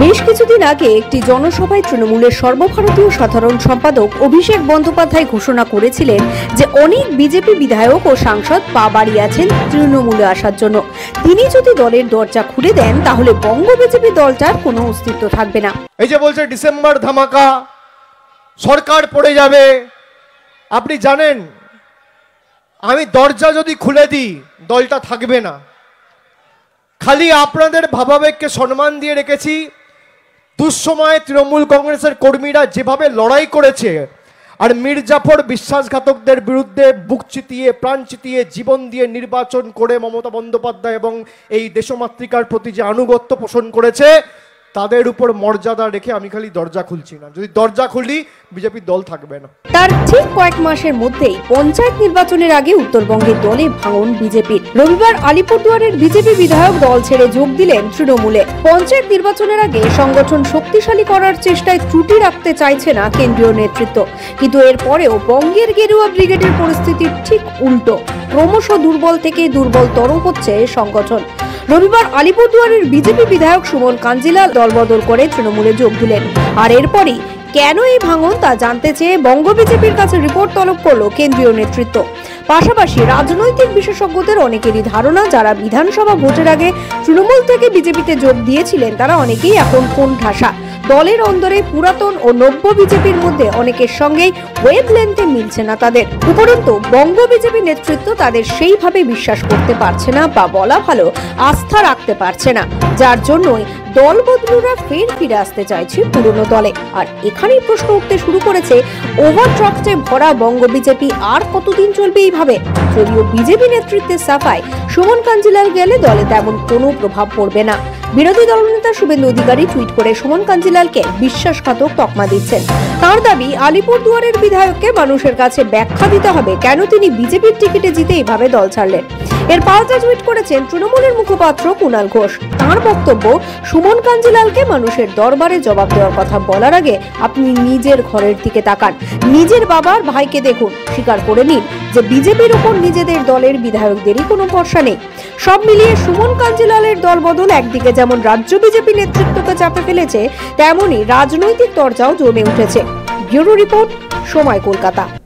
বেশ কিছুদিন আগে একটি জনসভায় তৃণমূলের সর্বভারতীয় সাধারণ সম্পাদক অভিষেক বন্দ্যোপাধ্যায় ঘোষণা করেছিলেন যে অনেক বিজেপি বিধায়ক ও সাংসদ পা বাড়িয়েছেন তৃণমূলে আসার জন্য। তিনি যদি দলের দরজা খুলে দেন তাহলে বঙ্গ বিজেপি দলটার কোনো অস্তিত্ব থাকবে না। এই যে বলছে ডিসেম্বর ধামাকা, সরকার পড়ে যাবে, আপনি জানেন আমি দরজা যদি খুলে দিই দলটা থাকবে না। খালি আপনাদের ভাবাবেগকে সম্মান দিয়ে রেখেছি। দুঃসময়ে তৃণমূল কংগ্রেসের কর্মীরা যেভাবে লড়াই করেছে আর মির্জাফর বিশ্বাসঘাতকদের বিরুদ্ধে বুক চিতিয়ে প্রাণ চিতিয়ে জীবন দিয়ে নির্বাচন করে মমতা বন্দ্যোপাধ্যায় এবং এই দেশমাতৃকার প্রতি যে আনুগত্য পোষণ করেছে তাদের উপর মর্যাদা রেখে আমি খালি দরজা খুলছি না। যদি দরজা খুলি বিজেপি দল থাকবে না। তার ঠিক কয়েক মাসের মধ্যেই পঞ্চায়েত নির্বাচনের আগে উত্তরবঙ্গের দলে ভাঙন বিজেপির। রবিবার আলিপুরদুয়ারের বিজেপি বিধায়ক দল ছেড়ে যোগ দিলেন তৃণমূলে। পঞ্চায়েত নির্বাচনের আগে সংগঠন শক্তিশালী করার চেষ্টায় ত্রুটি রাখতে চাইছে না কেন্দ্রীয় নেতৃত্ব, কিন্তু এরপরেও বঙ্গের গেরুয়া ব্রিগেডের পরিস্থিতি ঠিক উল্টো। ক্রমশ দুর্বল থেকে দুর্বলতর হচ্ছে সংগঠন। রবিবার আলিপুরদুয়ারের বিজেপি বিধায়ক সুমন কাঞ্জিলাল দলবদল করে তৃণমূলে যোগ দিলেন। আর এরপরই কেন এই ভাঙন তা জানতে চেয়ে বঙ্গ বিজেপির কাছে রিপোর্ট তলব করল কেন্দ্রীয় নেতৃত্ব। পাশাপাশি রাজনৈতিক বিশেষজ্ঞদের অনেকেরই ধারণা যারা বিধানসভা ভোটের আগে তৃণমূল থেকে বিজেপিতে যোগ দিয়েছিলেন তারা অনেকেই এখন কোণঠাসা। দলের অন্দরে পুরাতন ও নব্য বিজেপির মধ্যে অনেকের সঙ্গেই ওয়েভলেন্থে মিলছে না তাদের। উপরন্তু বঙ্গ বিজেপি নেতৃত্ব তাদের সেইভাবে বিশ্বাস করতে পারছে না, বা বলা ভালো আস্থা রাখতে পারছে না, যার জন্যই দল বদলুরা ফের ফিরে আসতে চাইছে পুরনো দলে। আর এখানেই প্রশ্ন উঠতে শুরু করেছে, ওভারড্রাফটে ভরা বঙ্গ বিজেপি আর কতদিন চলবে এইভাবে? যদিও বিজেপি নেতৃত্বের সাফাই সুমন কাঞ্জিলাল গেলে দলে তেমন কোনো প্রভাব পড়বে না। বিরোধী দলনেতা শুভেন্দু অধিকারী টুইট করে সুমন কাঞ্জিলালকে বিশ্বাসঘাতক তকমা দিচ্ছেন। তার দাবি আলিপুরদুয়ারের বিধায়ককে মানুষের কাছে ব্যাখ্যা দিতে হবে কেন তিনি বিজেপির টিকিটে জিতে এইভাবে দল ছাড়লেন। এর পাল্টা টুইট করেছেন তৃণমূলের মুখপাত্র কুণাল ঘোষ। তাঁর বক্তব্য, সুমন কাঞ্জিলালকে মানুষের দরবারে জবাব দেওয়ার কথা বলার আগে আপনি নিজের ঘরের দিকে তাকান, নিজের বাবার ভাইকে দেখুন, স্বীকার করে নিন যে বিজেপির উপর নিজেদের দলের বিধায়কদেরই কোনো ভরসা নেই। সব মিলিয়ে সুমন কাঞ্জিলালের দলবদল একদিকে যেমন রাজ্য বিজেপি নেতৃত্বকে চাপে ফেলেছে, তেমনি রাজনৈতিক চর্চাও জমে উঠেছে। ব্যুরো রিপোর্ট, সময়, কলকাতা।